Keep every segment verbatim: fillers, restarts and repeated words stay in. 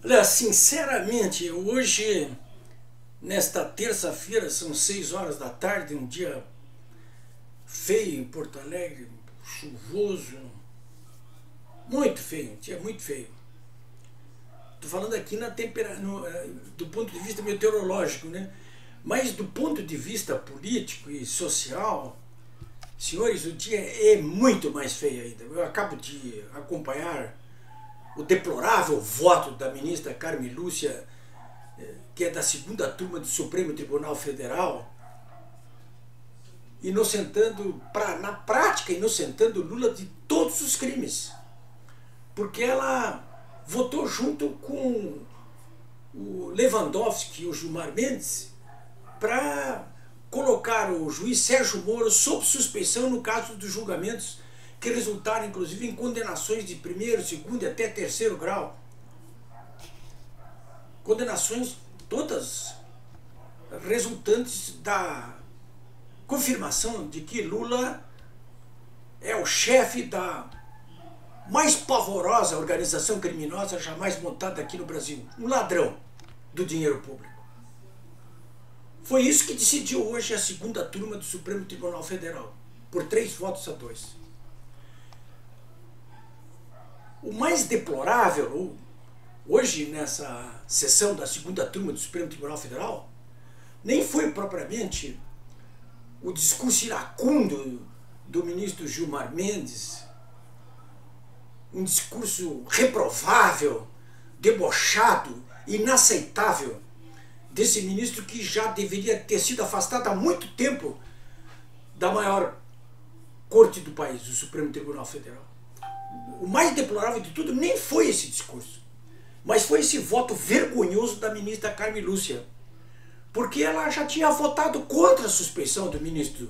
Olha, sinceramente, hoje, nesta terça-feira, são seis horas da tarde, um dia feio em Porto Alegre, chuvoso, muito feio, um dia muito feio. Estou falando aqui na tempera, no, do ponto de vista meteorológico, né? Mas do ponto de vista político e social, senhores, o dia é muito mais feio ainda. Eu acabo de acompanhar o deplorável voto da ministra Carmen Lúcia, que é da segunda turma do Supremo Tribunal Federal, inocentando, pra, na prática, inocentando Lula de todos os crimes. Porque ela votou junto com o Lewandowski e o Gilmar Mendes para colocar o juiz Sérgio Moro sob suspeição no caso dos julgamentos que resultaram, inclusive, em condenações de primeiro, segundo e até terceiro grau. Condenações todas resultantes da confirmação de que Lula é o chefe da mais pavorosa organização criminosa jamais montada aqui no Brasil. Um ladrão do dinheiro público. Foi isso que decidiu hoje a segunda turma do Supremo Tribunal Federal, por três votos a dois. O mais deplorável, hoje nessa sessão da segunda turma do Supremo Tribunal Federal, nem foi propriamente o discurso iracundo do ministro Gilmar Mendes, um discurso reprovável, debochado, inaceitável, desse ministro que já deveria ter sido afastado há muito tempo da maior corte do país, o Supremo Tribunal Federal. O mais deplorável de tudo nem foi esse discurso, mas foi esse voto vergonhoso da ministra Carmen Lúcia, porque ela já tinha votado contra a suspeição do ministro,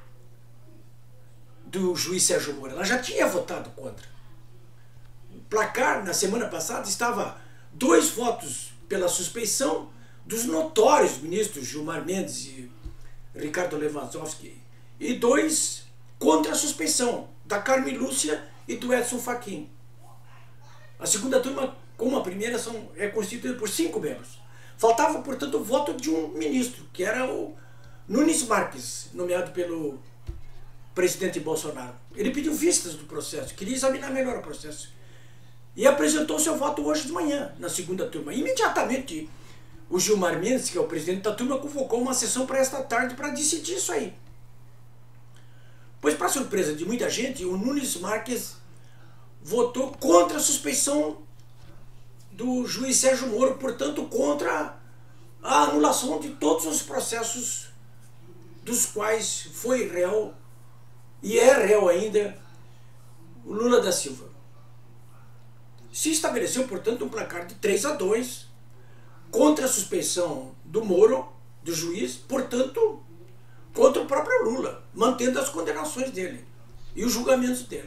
do juiz Sérgio Moro. Ela já tinha votado contra. O placar, na semana passada, estava dois votos pela suspeição dos notórios ministros Gilmar Mendes e Ricardo Lewandowski, e dois contra a suspeição da Carmen Lúcia e do Edson Fachin. A segunda turma, como a primeira, são, é constituída por cinco membros. Faltava, portanto, o voto de um ministro, que era o Nunes Marques, nomeado pelo presidente Bolsonaro. Ele pediu vistas do processo, queria examinar melhor o processo. E apresentou seu voto hoje de manhã, na segunda turma. Imediatamente, o Gilmar Mendes, que é o presidente da turma, convocou uma sessão para esta tarde para decidir isso aí. Pois, para surpresa de muita gente, o Nunes Marques votou contra a suspeição do juiz Sérgio Moro, portanto, contra a anulação de todos os processos dos quais foi réu e é réu ainda o Lula da Silva. Se estabeleceu, portanto, um placar de três a dois contra a suspeição do Moro, do juiz, portanto, contra o próprio Lula, mantendo as condenações dele e os julgamentos dele.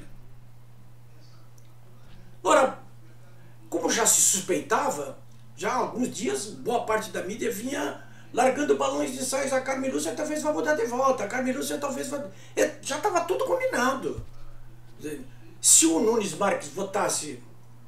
Ora, como já se suspeitava, já há alguns dias, boa parte da mídia vinha largando balões de ensaios. A Carmen Lúcia talvez vai mudar de volta, a Carmen Lúcia talvez vai... Já estava tudo combinado. Se o Nunes Marques votasse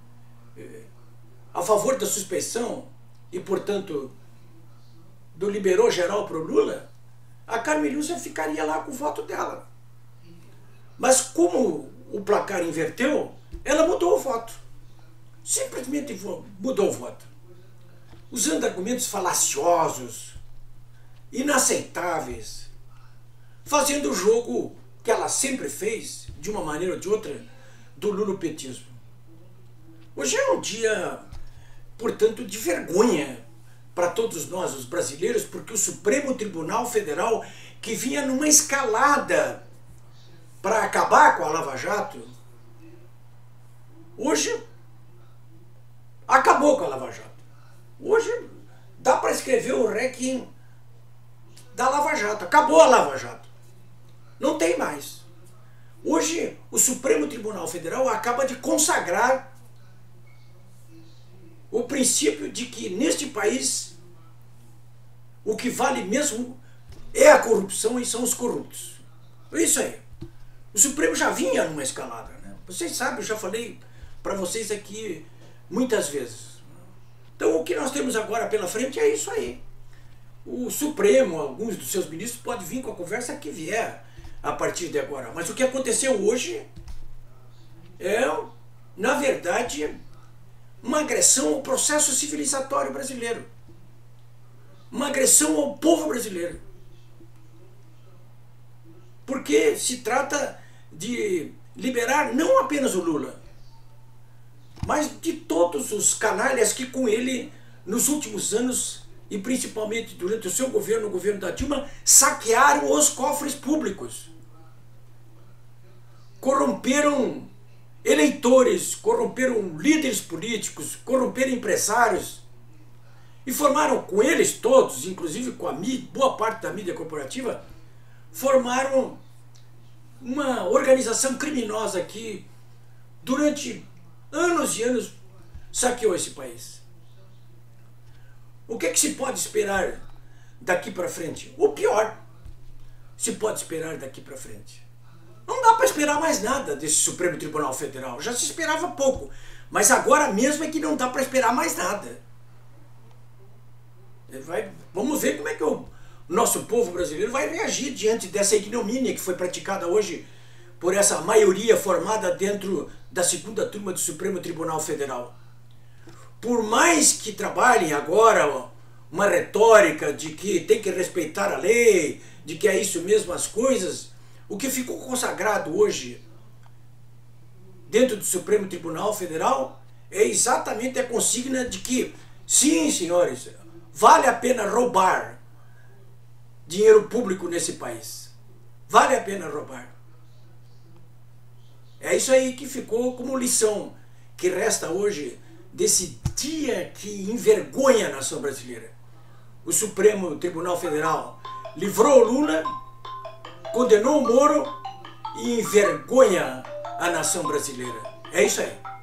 a favor da suspeição e, portanto, do liberou geral para o Lula, a Carmen Lúcia ficaria lá com o voto dela. Mas como o placar inverteu, ela mudou o voto. Simplesmente mudou o voto. Usando argumentos falaciosos, inaceitáveis, fazendo o jogo que ela sempre fez, de uma maneira ou de outra, do lulopetismo. Hoje é um dia, portanto, de vergonha para todos nós, os brasileiros, porque o Supremo Tribunal Federal, que vinha numa escalada para acabar com a Lava Jato, hoje acabou com a Lava Jato. Hoje dá para escrever o requiem da Lava Jato. Acabou a Lava Jato. Não tem mais. Hoje o Supremo Tribunal Federal acaba de consagrar o princípio de que neste país o que vale mesmo é a corrupção e são os corruptos. É isso aí. O Supremo já vinha numa escalada, né? Vocês sabem, eu já falei para vocês aqui muitas vezes. Então o que nós temos agora pela frente é isso aí. O Supremo, alguns dos seus ministros podem vir com a conversa que vier a partir de agora. Mas o que aconteceu hoje é, na verdade, uma agressão ao processo civilizatório brasileiro. Uma agressão ao povo brasileiro. Porque se trata de liberar não apenas o Lula, mas de todos os canalhas que com ele, nos últimos anos, e principalmente durante o seu governo, o governo da Dilma, saquearam os cofres públicos. Corromperam eleitores, corromperam líderes políticos, corromperam empresários e formaram com eles todos, inclusive com a mídia, boa parte da mídia corporativa, formaram uma organização criminosa que durante anos e anos saqueou esse país. O que é que se pode esperar daqui para frente? O pior se pode esperar daqui para frente. Não dá para esperar mais nada desse Supremo Tribunal Federal. Já se esperava pouco, mas agora mesmo é que não dá para esperar mais nada. Vai, vamos ver como é que o nosso povo brasileiro vai reagir diante dessa ignomínia que foi praticada hoje por essa maioria formada dentro da segunda turma do Supremo Tribunal Federal. Por mais que trabalhem agora uma retórica de que tem que respeitar a lei, de que é isso mesmo as coisas, o que ficou consagrado hoje dentro do Supremo Tribunal Federal é exatamente a consigna de que, sim, senhores, vale a pena roubar dinheiro público nesse país. Vale a pena roubar. É isso aí que ficou como lição que resta hoje desse dia que envergonha a nação brasileira. O Supremo Tribunal Federal livrou o Lula, condenou o Moro e envergonha a nação brasileira. É isso aí.